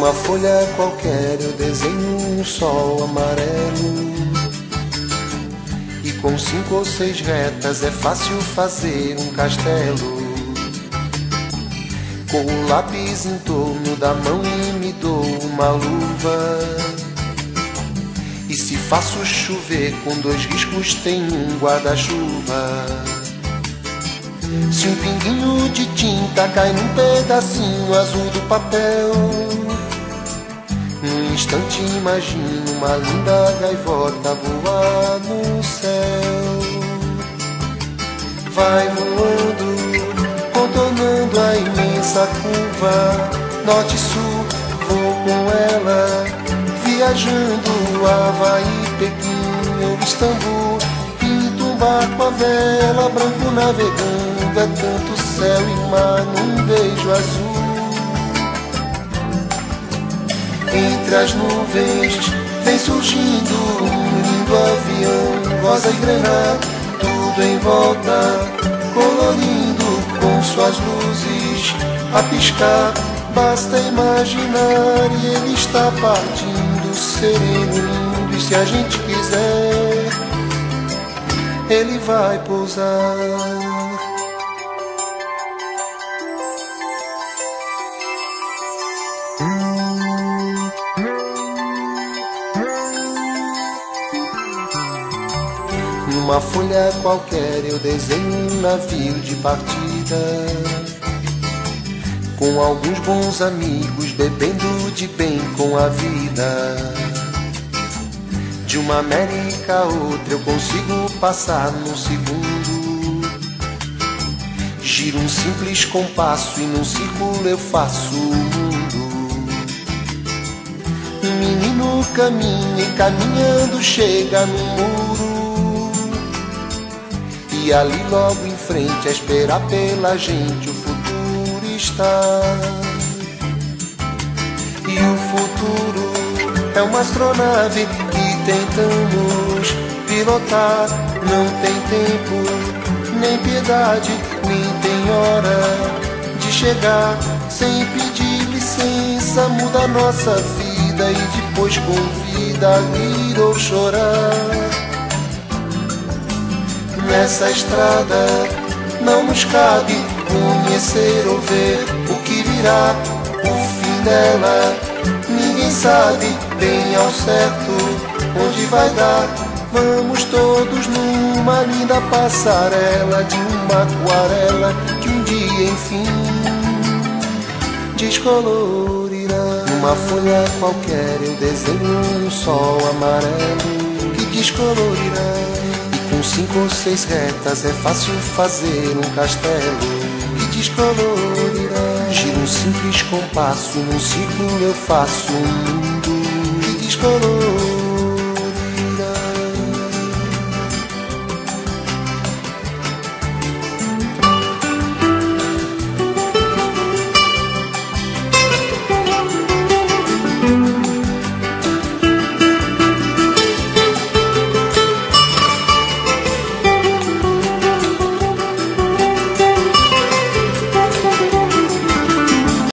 Numa folha qualquer eu desenho um sol amarelo, e com 5 ou 6 retas é fácil fazer um castelo. Com o lápis em torno da mão e me dou uma luva, e se faço chover com 2 riscos tem um guarda-chuva. Se um pinguinho de tinta cai num pedacinho azul do papel, num instante imagino uma linda gaivota voar no céu. Vai voando, contornando a imensa curva, norte e sul, vou com ela, viajando Havaí, Pequim ou Istambul. Pinto um barco a vela, branco navegando, é tanto céu e mar num beijo azul. Entre as nuvens vem surgindo um lindo avião, rosa e grená, tudo em volta, colorindo com suas luzes a piscar. Basta imaginar e ele está partindo, sereno, lindo, e se a gente quiser, ele vai pousar. Numa folha qualquer eu desenho um navio de partida, com alguns bons amigos bebendo de bem com a vida. De uma América a outra eu consigo passar num segundo. Giro um simples compasso e num círculo eu faço o mundo. Um menino caminha e caminhando chega no muro, e ali logo em frente a esperar pela gente o futuro está. E o futuro é uma astronave que tentamos pilotar. Não tem tempo, nem piedade, nem tem hora de chegar. Sem pedir licença muda a nossa vida e depois convida a rir ou chorar. Nessa estrada não nos cabe conhecer ou ver o que virá, o fim dela ninguém sabe bem ao certo onde vai dar. Vamos todos numa linda passarela de uma aquarela que um dia enfim descolorirá. Numa folha qualquer eu desenho um sol amarelo que descolorirá, e com 5 ou 6 retas é fácil fazer um castelo que descolorirá. Giro um simples compasso, num círculo eu faço um mundo que descolorirá.